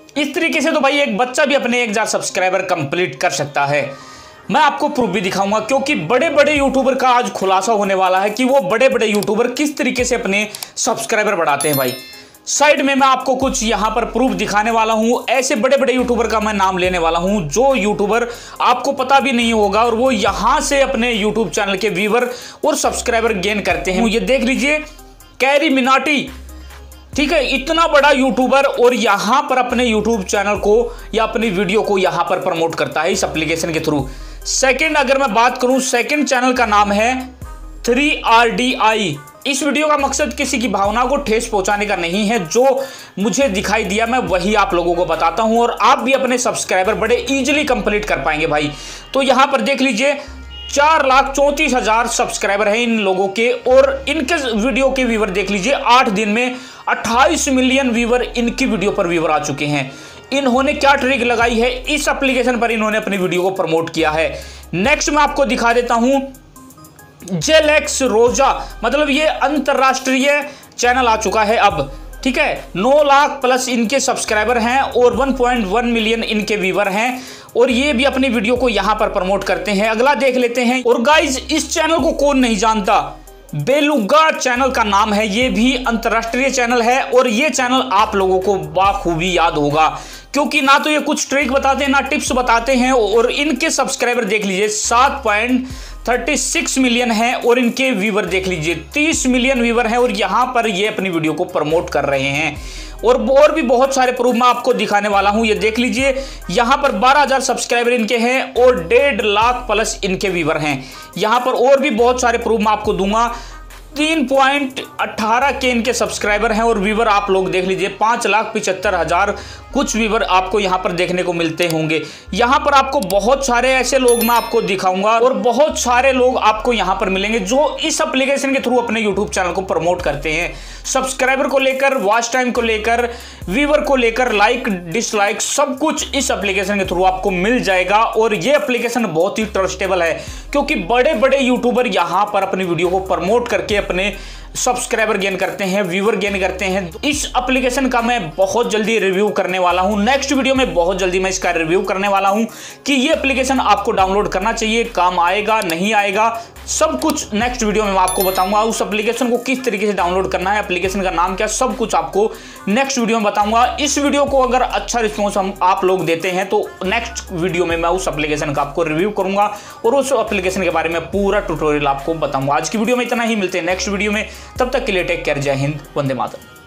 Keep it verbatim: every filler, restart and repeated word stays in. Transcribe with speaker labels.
Speaker 1: इस तरीके से तो भाई एक बच्चा भी अपने एक हजार सब्सक्राइबर कंप्लीट कर सकता है। मैं आपको प्रूफ भी दिखाऊंगा, क्योंकि बड़े बड़े यूट्यूबर का आज खुलासा होने वाला है कि वो बड़े बड़े यूट्यूबर किस तरीके से अपने सब्सक्राइबर बढ़ाते हैं। भाई साइड में मैं आपको कुछ यहां पर प्रूफ दिखाने वाला हूं, ऐसे बड़े बड़े यूट्यूबर का मैं नाम लेने वाला हूं जो यूट्यूबर आपको पता भी नहीं होगा और वो यहां से अपने यूट्यूब चैनल के व्यूअर और सब्सक्राइबर गेन करते हैं। ये देख लीजिए, कैरी मिनाटी, ठीक है, इतना बड़ा यूट्यूबर और यहां पर अपने यूट्यूब चैनल को या अपनी वीडियो को यहां पर प्रमोट करता है इस एप्लीकेशन के थ्रू। सेकंड अगर मैं बात करूं, सेकंड चैनल का नाम है थ्री आर डी आई। इस वीडियो का मकसद किसी की भावना को ठेस पहुंचाने का नहीं है, जो मुझे दिखाई दिया मैं वही आप लोगों को बताता हूं और आप भी अपने सब्सक्राइबर बड़े इजीली कंप्लीट कर पाएंगे भाई। तो यहां पर देख लीजिए, चार लाख चौंतीस हजार सब्सक्राइबर हैं इन लोगों के और इनके वीडियो के व्यूअर देख लीजिए, आठ दिन में अट्ठाईस मिलियन व्यूअर इनकी वीडियो पर व्यूअर आ चुके हैं। इन्होंने क्या ट्रिक लगाई है, इस एप्लीकेशन पर इन्होंने अपनी वीडियो को प्रमोट किया है। नेक्स्ट मैं आपको दिखा देता हूं, जेलेक्स रोजा, मतलब ये अंतरराष्ट्रीय चैनल आ चुका है अब, ठीक है। नौ लाख प्लस इनके सब्सक्राइबर हैं और वन पॉइंट वन मिलियन इनके व्यूअर हैं और ये भी अपनी वीडियो को यहां पर प्रमोट करते हैं। अगला देख लेते हैं। और गाइज, इस चैनल को कौन नहीं जानता, बेलुगा चैनल का नाम है, ये भी अंतरराष्ट्रीय चैनल है और ये चैनल आप लोगों को बाखूबी याद होगा, क्योंकि ना तो ये कुछ ट्रिक बताते हैं ना टिप्स बताते हैं। और इनके सब्सक्राइबर देख लीजिए सात पॉइंट थर्टी सिक्स मिलियन है और इनके व्यूअर देख लीजिए तीस मिलियन व्यूअर हैं और यहां पर ये अपनी वीडियो को प्रमोट कर रहे हैं। और और भी बहुत सारे प्रूफ मैं आपको दिखाने वाला हूं। ये देख लीजिए, यहां पर बारह हजार सब्सक्राइबर इनके हैं और डेढ़ लाख प्लस इनके व्यूअर हैं। यहां पर और भी बहुत सारे प्रूफ मैं आपको दूंगा। तीन पॉइंट अठारह के इनके सब्सक्राइबर हैं और व्यूअर आप लोग देख लीजिए पांच लाख पिचहत्तर हजार कुछ व्यूअर आपको यहां पर देखने को मिलते होंगे। यहां पर आपको बहुत सारे ऐसे लोग मैं आपको दिखाऊंगा और बहुत सारे लोग आपको यहां पर मिलेंगे जो इस एप्लीकेशन के थ्रू अपने यूट्यूब चैनल को प्रमोट करते हैं। सब्सक्राइबर को लेकर, वॉच टाइम को लेकर, व्यूअर को लेकर, लाइक डिसलाइक सब कुछ इस एप्लीकेशन के थ्रू आपको मिल जाएगा। और ये एप्लीकेशन बहुत ही ट्रस्टेबल है, क्योंकि बड़े बड़े यूट्यूबर यहां पर अपनी वीडियो को प्रमोट करके अपने सब्सक्राइबर गेन करते हैं, व्यूअर गेन करते हैं। इस एप्लीकेशन का मैं बहुत जल्दी रिव्यू करने वाला हूं, नेक्स्ट वीडियो में बहुत जल्दी मैं इसका रिव्यू करने वाला हूं कि ये एप्लीकेशन आपको डाउनलोड करना चाहिए, काम आएगा नहीं आएगा, सब कुछ नेक्स्ट वीडियो में मैं आपको बताऊंगा। उस एप्लीकेशन को किस तरीके से डाउनलोड करना है, एप्लीकेशन का नाम क्या, सब कुछ आपको नेक्स्ट वीडियो में बताऊंगा। इस वीडियो को अगर अच्छा रिस्पॉन्स हम आप लोग देते हैं तो नेक्स्ट वीडियो में मैं उस एप्लीकेशन का आपको रिव्यू करूंगा और उस एप्लीकेशन के बारे में पूरा ट्यूटोरियल आपको बताऊंगा। आज की वीडियो में इतना ही, मिलते हैं नेक्स्ट वीडियो में, तब तक के लिए टेक केयर, जय हिंद, वंदे मातरम।